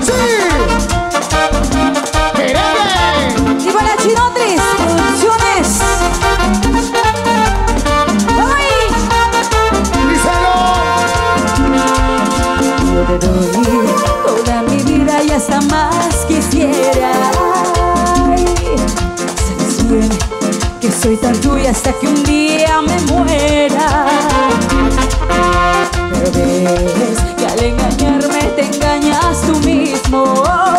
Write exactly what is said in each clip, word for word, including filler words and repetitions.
Y para Chinotris Producciones. ¡Ay! Yo te doy toda mi vida y hasta más quisiera. Ay, sabes bien que soy tan tuya hasta que un día me muera. Pero ves que al engañarme te engañas tú mismo.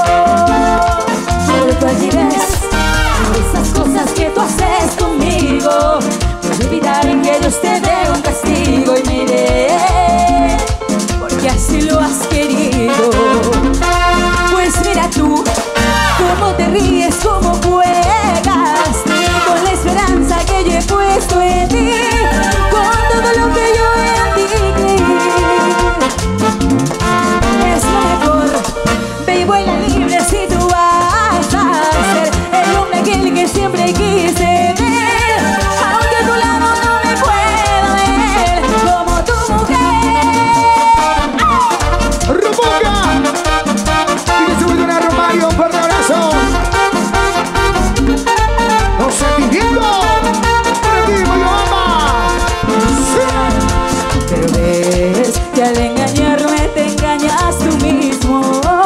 Por tu altivez, por esas cosas que tú haces conmigo, por evitar que Dios te dé un castigo. Y me iré porque así lo has querido. Pues mira tú cómo te ríes, cómo juegas con la esperanza que yo he puesto en ti, con todo lo que yo en ti creí. Es lo mejor, ve y vuela libre si tú vas a ser el hombre aquel que siempre quise ver, aunque a tu lado no me pueda ver como tu mujer. ¡Roboca! Y que se vuelve a Romario, un fuerte abrazo. Los sentimientos para ti, Moyobamba. Sí. Pero ves que al engañarme te engañas tú mismo.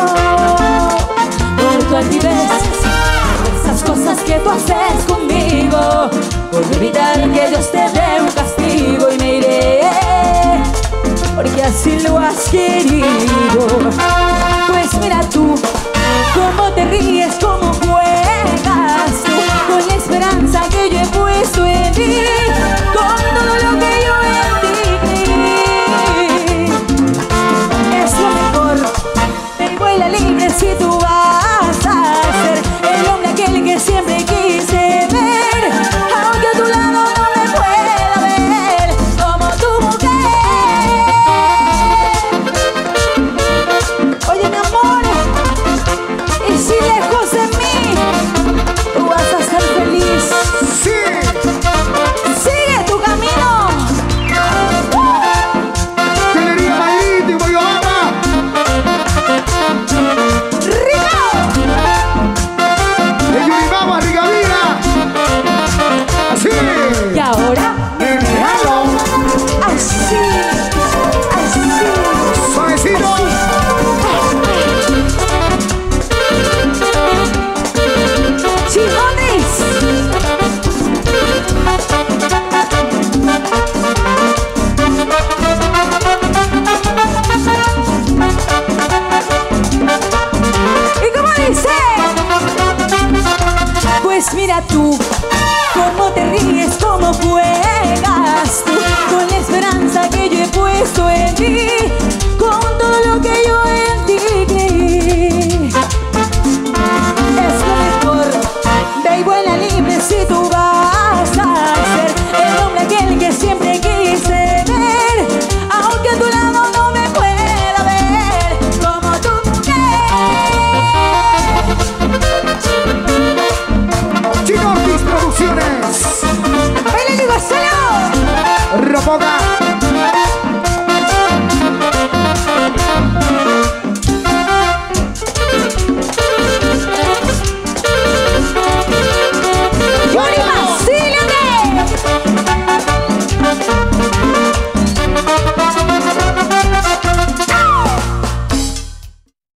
Por tu altivez, por esas cosas que tú haces conmigo, por evitar que Dios te dé un castigo. Y me iré porque así lo has querido. Pues mira tú cómo te ríes, cómo juegas tú con la esperanza que yo he puesto en ti, con todo lo que yo en ti creí. Es lo mejor, ve y vuela libre si tú vas a ser el hombre aquel que siempre quise ver, aunque a tu lado no me pueda ver como tu mujer. Oye mi amor, y si lejos de mí tú vas a ser feliz, Sí. sigue tu camino. Galería Maíz y Moyobamba. ¡Rico! De Yuribaba, Ricavira. Así. Y ahora me regalo así, así, Suavecito. Chimones. ¿Y cómo dice? Pues mira tú cómo te ríes, cómo juegas tú con la esperanza que yo he puesto en ti, con todo lo que